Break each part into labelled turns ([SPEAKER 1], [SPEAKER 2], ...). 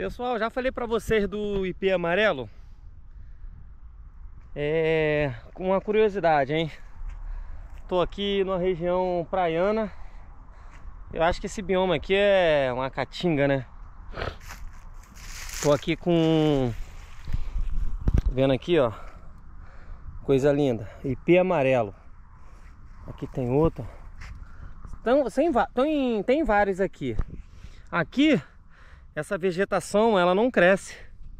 [SPEAKER 1] Pessoal, já falei pra vocês do ipê amarelo. Com uma curiosidade, hein? Tô aqui numa região praiana. Eu acho que esse bioma aqui é uma caatinga, né? Tô aqui com... Vendo aqui, ó. Coisa linda. Ipê amarelo. Aqui tem outro. Tem vários aqui. Aqui, essa vegetação, ela não cresce.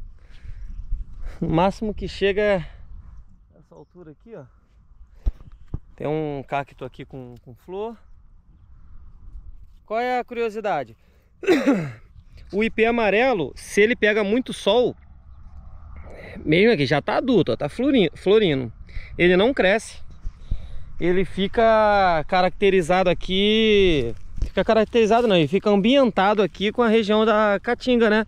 [SPEAKER 1] O máximo que chega é essa altura aqui, ó. Tem um cacto aqui com flor. Qual é a curiosidade? O ipê amarelo, se ele pega muito sol, mesmo aqui, já tá adulto, ó, tá florindo. Ele não cresce. Ele fica caracterizado aqui... Fica caracterizado não, ele fica ambientado aqui com a região da caatinga, né?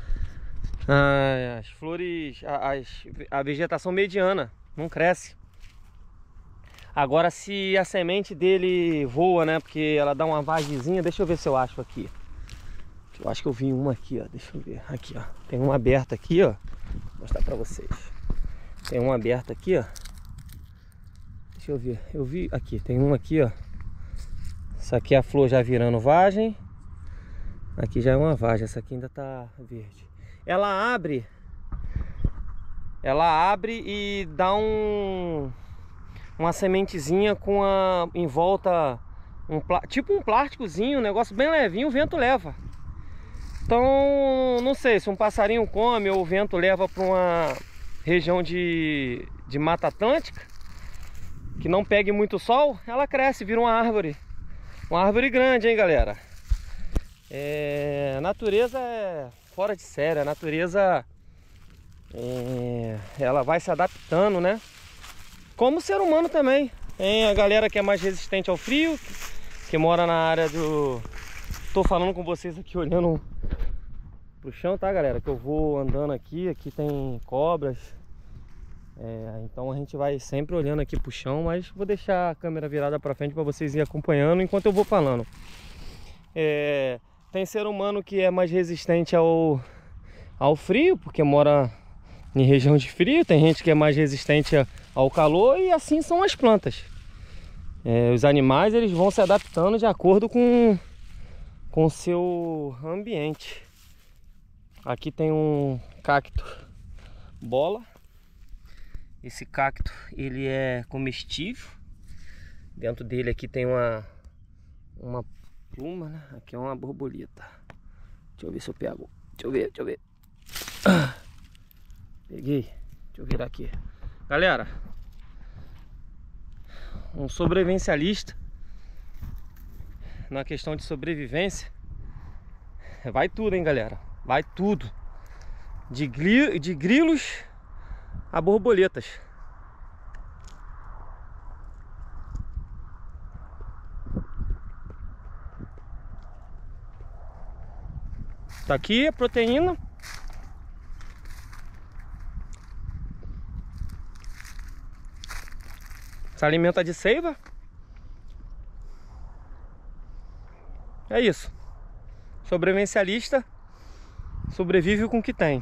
[SPEAKER 1] As flores, a vegetação mediana, não cresce. Agora se a semente dele voa, né? Porque ela dá uma vagezinha, deixa eu ver se eu acho aqui. Eu acho que eu vi uma aqui, ó, deixa eu ver. Aqui, ó, tem uma aberta aqui, ó. Vou mostrar pra vocês. Tem uma aberta aqui, ó. Deixa eu ver, eu vi aqui, tem uma aqui, ó. Essa aqui é a flor já virando vagem. Aqui já é uma vagem, essa aqui ainda tá verde. Ela abre e dá uma sementezinha com em volta, tipo um plásticozinho, um negócio bem levinho, o vento leva. Então, não sei, se um passarinho come ou o vento leva para uma região de Mata Atlântica, que não pegue muito sol, ela cresce, vira uma árvore. Uma árvore grande, hein, galera? A natureza é fora de série. A natureza, ela vai se adaptando, né? Como o ser humano também. Tem a galera que é mais resistente ao frio, que mora na área do... Tô falando com vocês aqui, olhando pro chão, tá, galera? Que eu vou andando aqui. Aqui tem cobras. Então a gente vai sempre olhando aqui pro chão, mas vou deixar a câmera virada para frente para vocês irem acompanhando enquanto eu vou falando. Tem ser humano que é mais resistente ao frio, porque mora em região de frio. Tem gente que é mais resistente ao calor, e assim são as plantas. Os animais, eles vão se adaptando de acordo com o seu ambiente. Aqui tem um cacto bola. Esse cacto, ele é comestível. Dentro dele aqui tem uma pluma, né? Aqui é uma borboleta. Deixa eu ver se eu pego. Deixa eu ver. Peguei. Deixa eu virar aqui. Galera, um sobrevivencialista, na questão de sobrevivência, vai tudo, hein, galera? Vai tudo. De grilos a borboletas. Tá aqui a proteína. Se alimenta de seiva. É isso. Sobrevivencialista sobrevive com o que tem.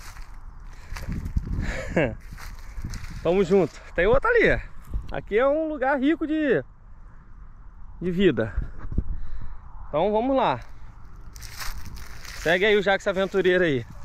[SPEAKER 1] Tamo junto. Tem outra ali. Aqui é um lugar rico de vida. Então vamos lá. Segue aí o Jax Aventureiro aí.